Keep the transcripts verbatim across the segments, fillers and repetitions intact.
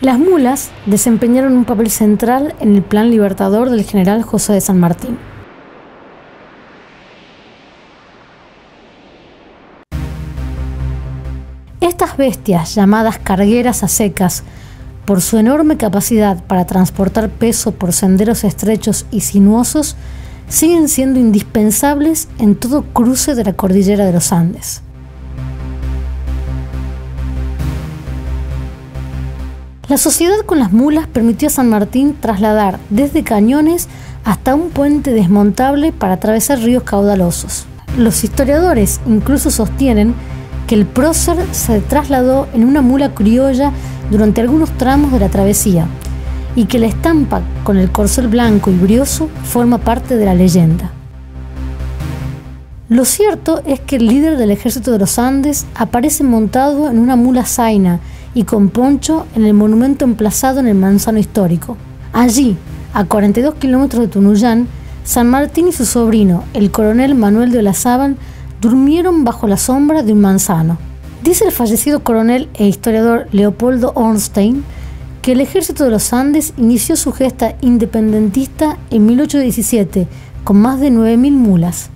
Las mulas desempeñaron un papel central en el plan libertador del general José de San Martín. Estas bestias, llamadas cargueras a secas, por su enorme capacidad para transportar peso por senderos estrechos y sinuosos, siguen siendo indispensables en todo cruce de la cordillera de los Andes. La sociedad con las mulas permitió a San Martín trasladar desde cañones hasta un puente desmontable para atravesar ríos caudalosos. Los historiadores incluso sostienen que el prócer se trasladó en una mula criolla durante algunos tramos de la travesía y que la estampa con el corcel blanco y brioso forma parte de la leyenda. Lo cierto es que el líder del ejército de los Andes aparece montado en una mula zaina y con poncho en el monumento emplazado en el Manzano histórico. Allí, a cuarenta y dos kilómetros de Tunuyán, San Martín y su sobrino, el coronel Manuel de Olazábal, durmieron bajo la sombra de un manzano. Dice el fallecido coronel e historiador Leopoldo Ornstein que el ejército de los Andes inició su gesta independentista en mil ochocientos diecisiete con más de nueve mil mulas.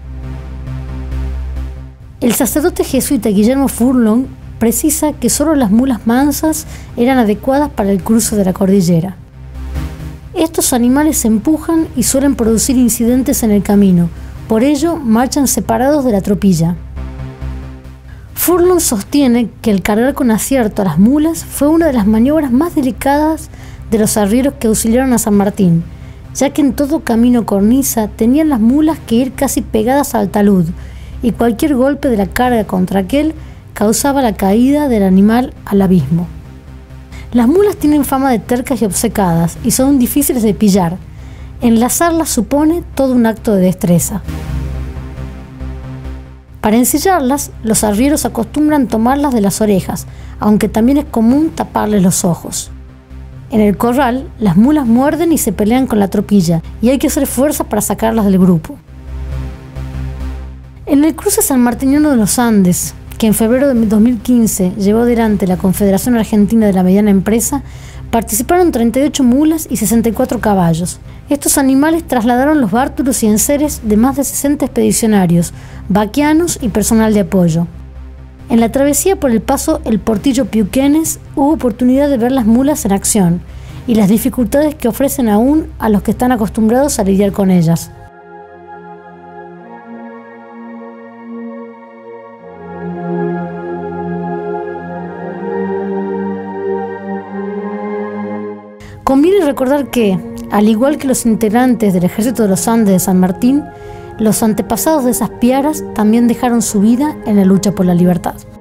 El sacerdote jesuita Guillermo Furlong precisa que solo las mulas mansas eran adecuadas para el cruce de la cordillera. Estos animales se empujan y suelen producir incidentes en el camino. Por ello, marchan separados de la tropilla. Furlong sostiene que el cargar con acierto a las mulas fue una de las maniobras más delicadas de los arrieros que auxiliaron a San Martín, ya que en todo camino cornisa tenían las mulas que ir casi pegadas al talud, y cualquier golpe de la carga contra aquel causaba la caída del animal al abismo. Las mulas tienen fama de tercas y obcecadas y son difíciles de pillar. Enlazarlas supone todo un acto de destreza. Para ensillarlas, los arrieros acostumbran tomarlas de las orejas, aunque también es común taparles los ojos. En el corral, las mulas muerden y se pelean con la tropilla, y hay que hacer fuerza para sacarlas del grupo. En el cruce sanmartiniano de los Andes, que en febrero de dos mil quince llevó adelante la Confederación Argentina de la Mediana Empresa, participaron treinta y ocho mulas y sesenta y cuatro caballos. Estos animales trasladaron los bártulos y enseres de más de sesenta expedicionarios, vaquianos y personal de apoyo. En la travesía por el paso El Portillo Piuquenes hubo oportunidad de ver las mulas en acción y las dificultades que ofrecen aún a los que están acostumbrados a lidiar con ellas. Conviene recordar que, al igual que los integrantes del ejército de los Andes de San Martín, los antepasados de esas piaras también dejaron su vida en la lucha por la libertad.